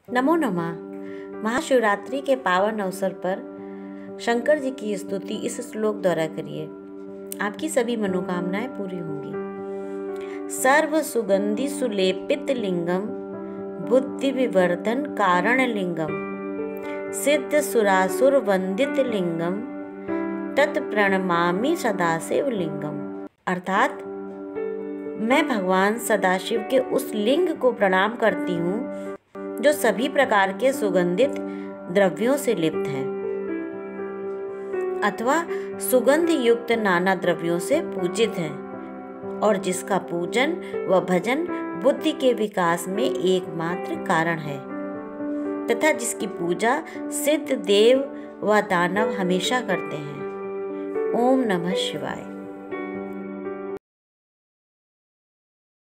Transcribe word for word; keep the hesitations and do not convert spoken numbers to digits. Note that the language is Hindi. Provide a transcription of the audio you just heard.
नमो नमः। महाशिवरात्रि के पावन अवसर पर शंकर जी की स्तुति इस श्लोक द्वारा करिए, आपकी सभी मनोकामनाएं पूरी होंगी। सर्व सुगंधि सुलेपित लिंगम बुद्धि विवर्धन कारण लिंगम सिद्ध सुरासुर वंदित लिंगम तत् प्रणमामि सदाशिव लिंगम। अर्थात मैं भगवान सदाशिव के उस लिंग को प्रणाम करती हूँ जो सभी प्रकार के सुगंधित द्रव्यों से लिप्त है अथवा सुगंध युक्त नाना द्रव्यों से पूजित है और जिसका पूजन व भजन बुद्धि के विकास में एकमात्र कारण है तथा जिसकी पूजा सिद्ध देव व दानव हमेशा करते हैं। ओम नमः शिवाय।